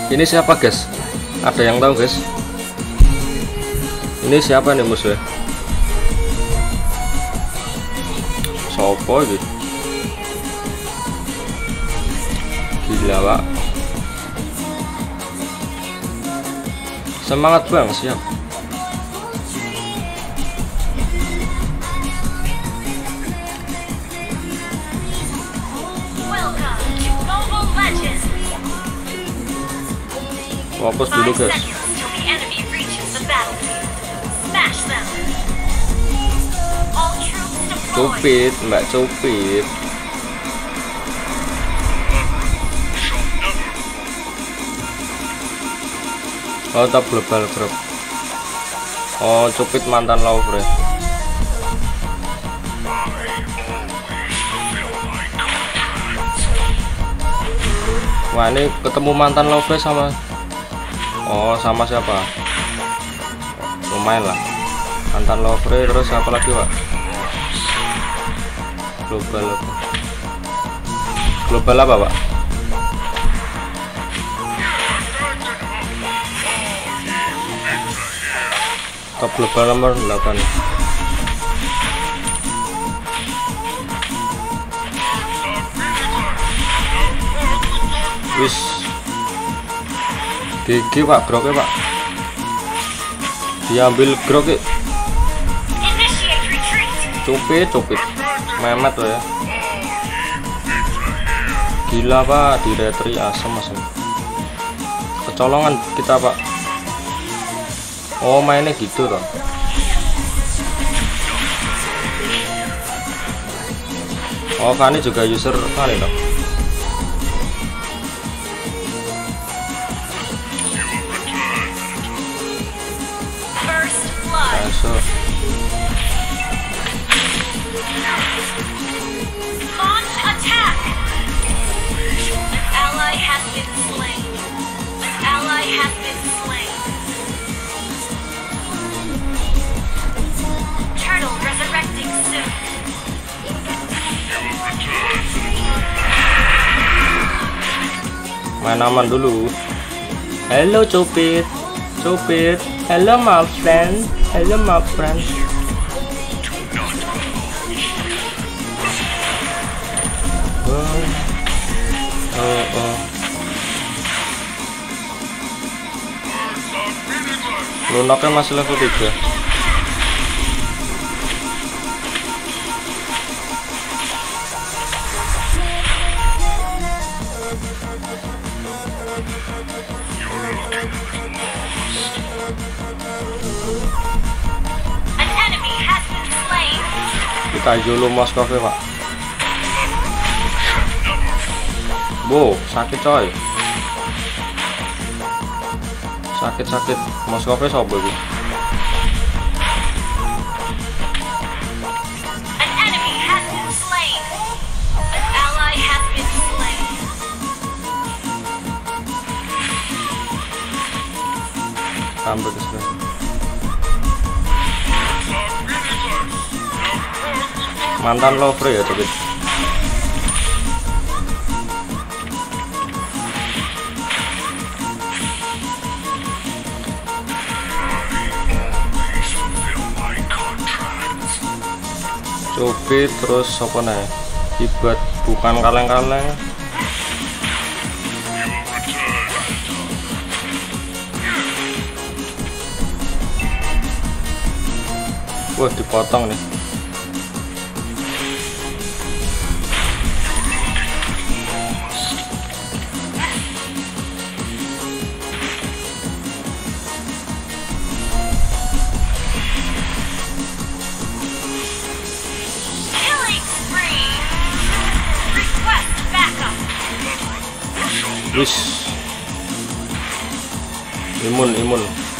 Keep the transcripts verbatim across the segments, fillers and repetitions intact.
Ini siapa guys? Ada yang tahu guys? Ini siapa nih musuhnya? Sopo ini? Gila pak. Semangat bang, siap. Fokus dulu guys. Cupit, mbak cupit. Oh top global group. Oh cupit mantan lover. Wah ini ketemu mantan lover sama. Oh sama siapa? Lumayan lah. Mantan lover terus apa lagi pak? Global. Global apa pak? Top global nomor delapan. Wis gigi pak, groknya pak, diambil groknya. Cupit cupit memet loh ya, gila pak, di retri asem asem, kecolongan kita pak. Oh mainnya gitu loh. Oh Fanny juga user Fanny loh. Masuk. Launch attack. Ally has been slain. Ally has been slain. Turtle resurrecting soon. Main aman dulu. Hello cupit, cupit. Hello my friend, hello my friend. Oh, oh, oh. Lunoknya masih level tiga. Kita dulu Moskow pak. Bu sakit coy, sakit sakit. Moskow sobo bu. Tambah kesini. Mantan lover ya tapi. Cupit terus apa nih? Dibuat bukan kaleng-kaleng. Wah dipotong nih. Wis imun imun.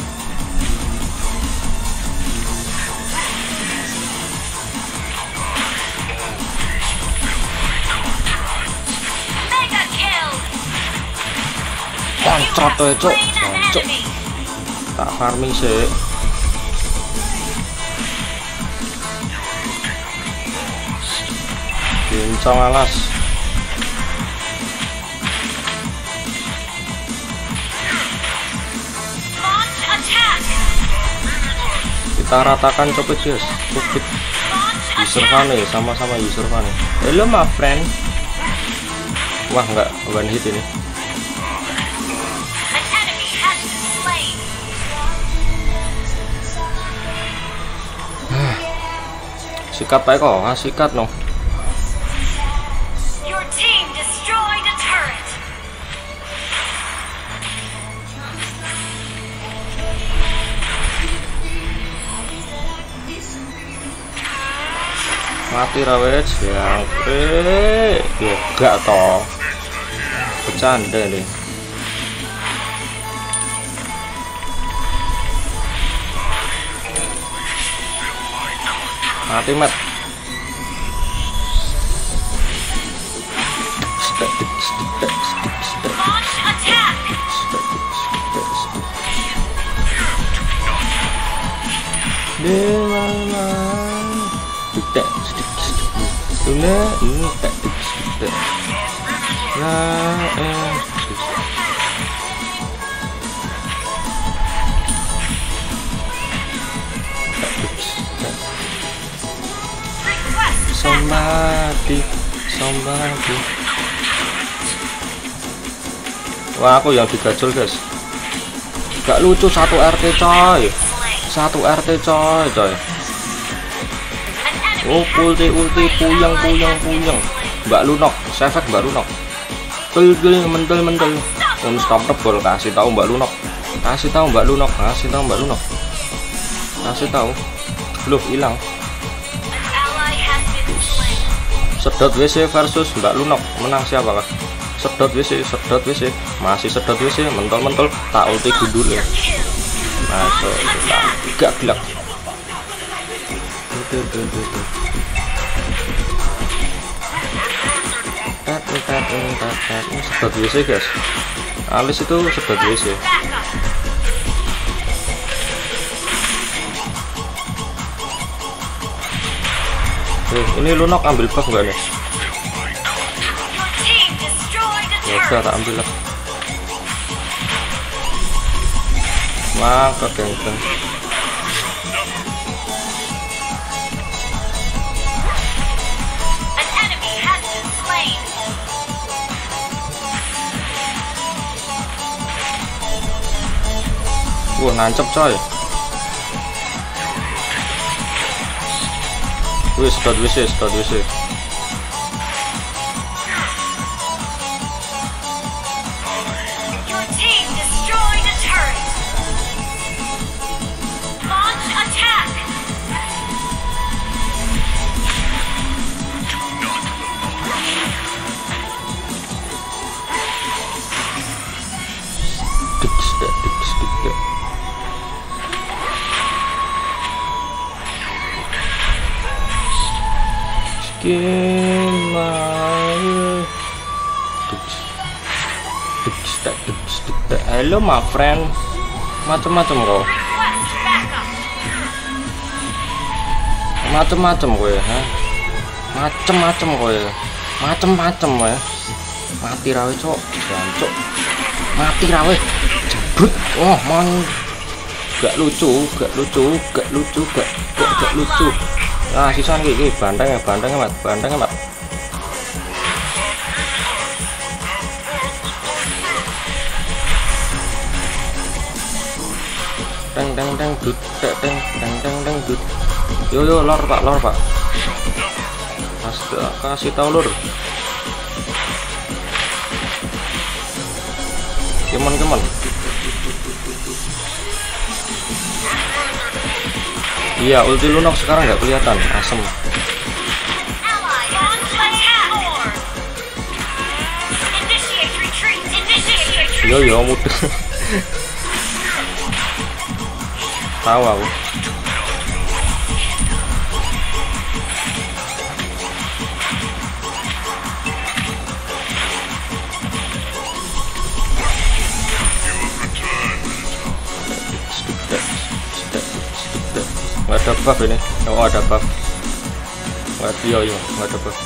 Koncot tuh cok, cok. Tak farming sih. Bincang alas. kita ratakan copet guys, copet user Vane sama-sama user Vane. Hello my friend. Wah nggak one hit ini. An enemy has been slain. Sikat pak kok, ah, sikat no. Your team destroyed a turret. Mati rawet yang eh juga toh bercanda nih. Mati mat. Launch attack. Somebody, somebody. Wah aku yang digajul guys. Gak lucu satu R T coy. Satu R T coy coy. Oh ulti ulti puyeng puyeng puyeng. Mbak Lunok, sefek Mbak Lunok. Tul tul mentul mentul. Unstoppable kasih tahu Mbak Lunok. Kasih tahu Mbak Lunok, kasih tahu Mbak Lunok. Kasih tahu. Loh hilang. Sedot W C versus Mbak Lunok, menang siapa kah? Sedot W C, sedot W C, masih sedot W C, mentol-mentol, tak ulti gundul ya. Masuk, gak gelap. Sedot W C guys, Alis itu sedot W C. Eh, ini Lunok ambil buff enggak nih? Ya udah tak ambil lah. Maka geng-geng. Wah nancep coy. Wih, sedot W C, sedot W C. Your team destroyed a turret. Launch attack. Dik, dik, dik, dik, dik. Halo my friend, macem-macem kau, macem-macem gue, ha? Macem-macem gue, macem-macem gue, mati rawe cok, jancok, mati rawe, jebut, oh man, gak lucu, gak lucu, gak lucu, gak, gak, gak lucu. Nah, sisaan gini, bandeng ya, bandeng mat, bandeng mat. Deng deng deng dut, deng deng deng deng deng dut. Yo yo lor pak, lor pak. Kasih, kasih tahu lor. Kemon kemon. Iya, ulti Lunok sekarang nggak kelihatan, asem. Yo yo mudah. Tahu aku. Nggak ada buff ini. Oh ada buff. Nggak iya iya nggak ada buff.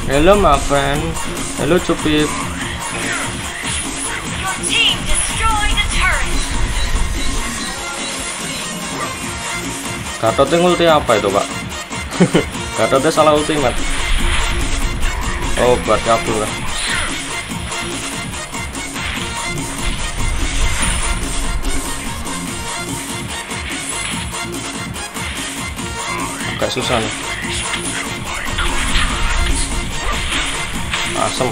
Hello my friend. Hello Cupid. Your team destroyed a turret. Gatotnya ngulti apa itu pak? Gatotnya salah ultimate. Oh buat kabur lah. Agak susah nih. Asem.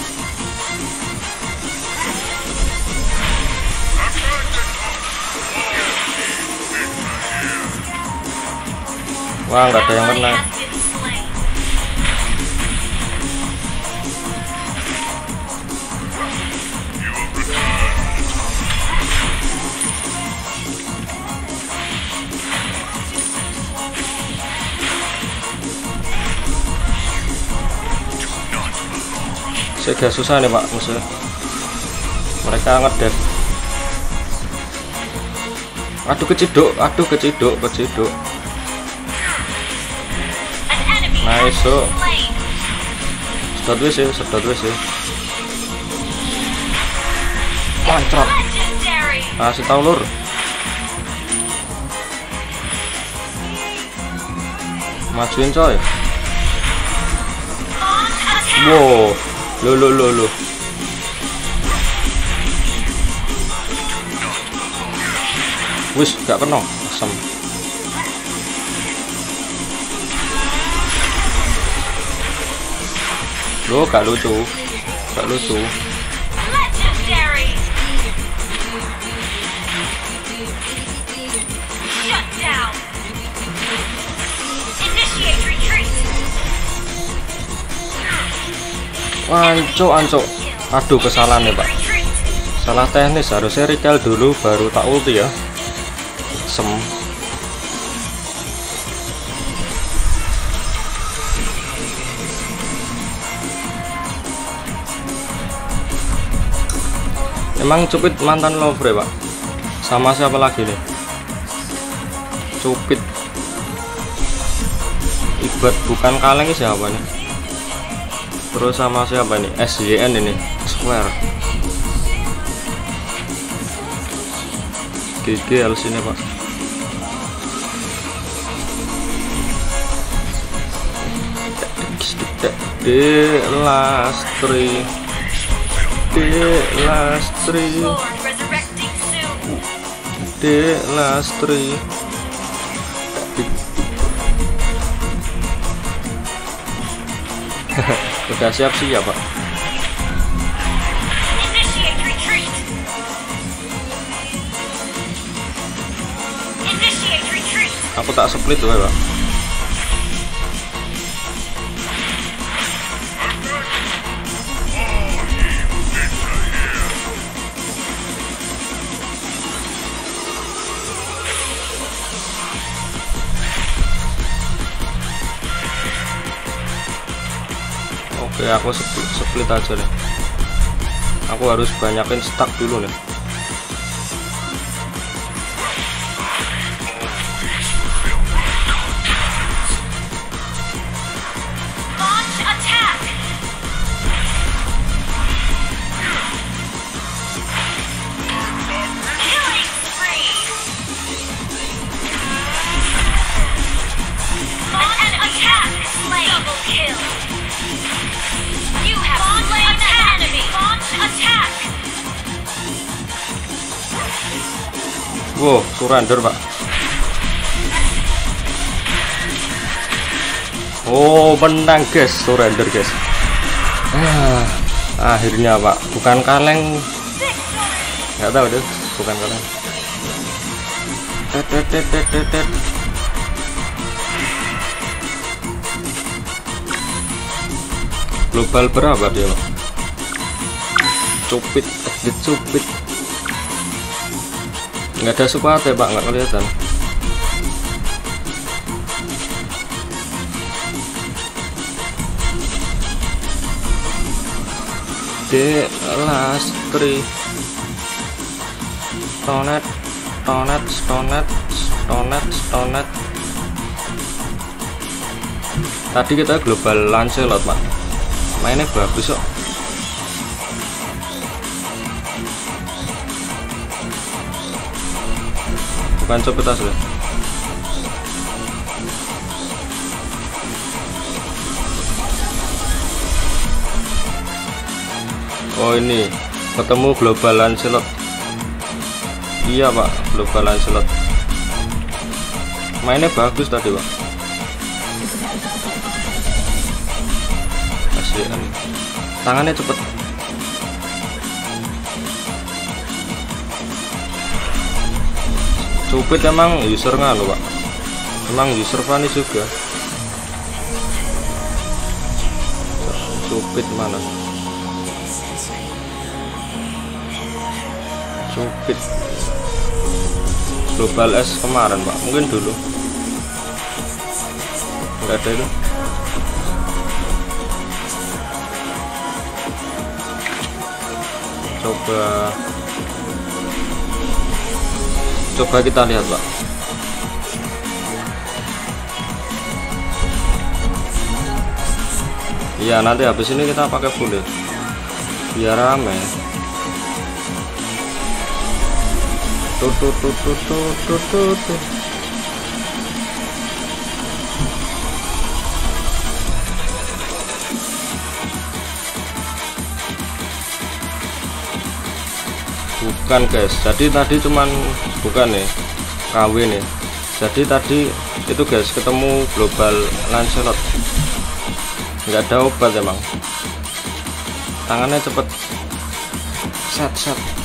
Wah nggak ada yang kena. Agak susah nih pak musuh. Mereka ngedev. Aduh keciduk, aduh keciduk, keciduk. Nice so. Sedot wis ya, sedot wis ya. Mancrot. Kasih tau lur. Majuin coy. Wow. Lo lo lo lo. Wis gak kena, asem. Lo gak lucu, gak lucu. Legendary. Shut down. Initiate retreat. Ancuk, ancuk. Aduh kesalahan ya pak. Salah teknis, harusnya recall dulu baru tak ulti ya. Sem. Emang Cupid mantan lover ya pak? Sama siapa lagi nih? Cupid Ibad bukan kaleng siapa nih? Terus sama siapa nih? S Y N ini Square G G L sini pak. D Lastri D Lastri D Lastri udah siap sih ya pak. Initiate retreat. Initiate retreat. Aku tak split tuh ya pak. Oke aku split, split aja deh. Aku harus banyakin stack dulu nih. Launch attack. Killing spree. Launch an attack. Double kill. You have slain an enemy. Launch attack. Wow, surrender pak. Oh menang guys, surrender guys. Ah, akhirnya pak, bukan kaleng. Nggak tahu deh, bukan kaleng. Tet, tet, tet, tet, tet, tet. Global berapa dia pak? Cupid, edit Cupid. Nggak ada supate pak, nggak kelihatan. D Lastri Stonet Stonet Stonet Stonet Stonet. Tadi kita global Lancelot pak. mainnya bagus kok. Bukan cepet asli. Oh ini ketemu Global Lancelot. Iya pak, Global Lancelot. Mainnya bagus tadi pak. Kasihan. Tangannya cepet. Cupid emang user nganu pak. Emang user Fanny juga. Cupid mana? Cupid Global S kemarin pak, mungkin dulu nggak ada itu. Coba coba kita lihat pak. Iya nanti habis ini kita pakai full ya, biar rame. Tuh tuh tuh tuh tuh tuh tuh tuh. Bukan guys, jadi tadi cuman bukan nih K W nih. Jadi tadi itu guys ketemu Global Lancelot, nggak ada obat emang. Tangannya cepet set set.